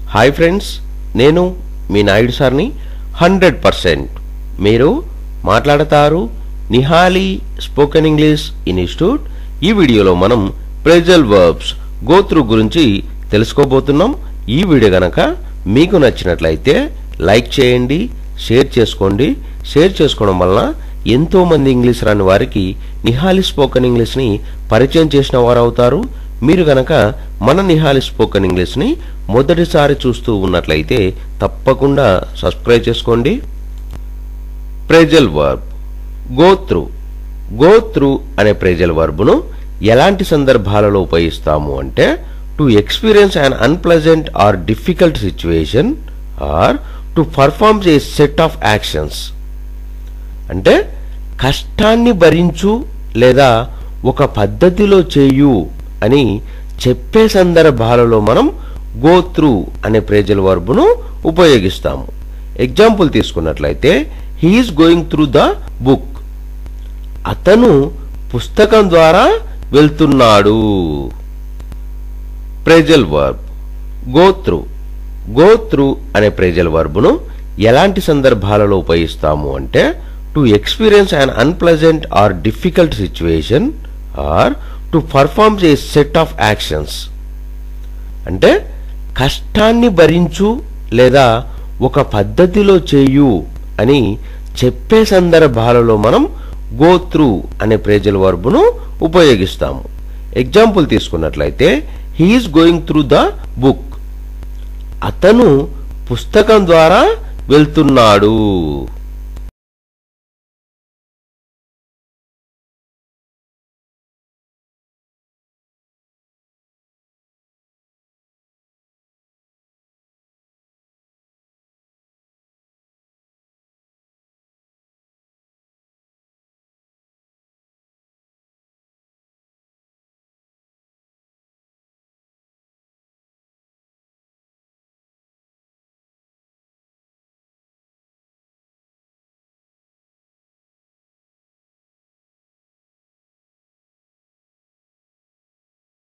Hi friends, నేను మీ నాయుడు సార్ని 100%. మీరు మాట్లాడతారు నిహాలి స్పోకెన్ ఇంగ్లీష్ ఇన్స్టిట్యూట్. ఈ వీడియోలో మనం ప్రెజల్ వర్బ్స్ గో త్రూ గురించి తెలుసుకోబోతున్నాం. ఈ వీడియో గనక మీకు నచ్చినట్లయితే లైక్ చేయండి, షేర్ చేసుకోండి. షేర్ చేసుకోవడం వలన ఎంతో మంది ఇంగ్లీష్ రాని వారికి నిహాలి స్పోకెన్ ఇంగ్లీష్ని పరిచయం చేసిన వారు అవుతారు. మీరు గనక మన నిహాలి స్పోకెన్ ఇంగ్లీష్ని మొదటిసారి చూస్తూ ఉన్నట్లయితే తప్పకుండా సబ్స్క్రైబ్ చేసుకోండి. Phrasal verb go through. Go through అనే ప్రెజల్ వర్బ్ను ఎలాంటి సందర్భాలలో ఉపయోగిస్తాము అంటే to experience an unpleasant or difficult situation or to perform a set of actions. అంటే కష్టాన్ని భరించు లేదా ఒక పద్ధతిలో చేయు అని చెప్పే సందర్భాలలో మనం గో త్రూ అనే ప్రెజల్ వర్బ్ను ఉపయోగిస్తాము. ఎగ్జాంపుల్ తీసుకున్నట్లయితే he is going through the book. అతను పుస్తకం ద్వారా వెళ్తున్నాడు. Phrasal verb go through. Go through అనే ప్రెజల్ వర్బ్ను ఎలాంటి సందర్భాలలో ఉపయోగిస్తాము అంటే to experience an unpleasant or difficult situation or to perform a set of actions. అంటే కష్టాన్ని భరించు లేదా ఒక పద్ధతిలో చేయు అని చెప్పే సందర్భాలలో మనం గో త్రూ అనే ప్రెజల్ వర్బ్ను ఉపయోగిస్తాము. ఎగ్జాంపుల్ తీసుకున్నట్లయితే he is going through the book. అతను పుస్తకం ద్వారా వెళ్తున్నాడు.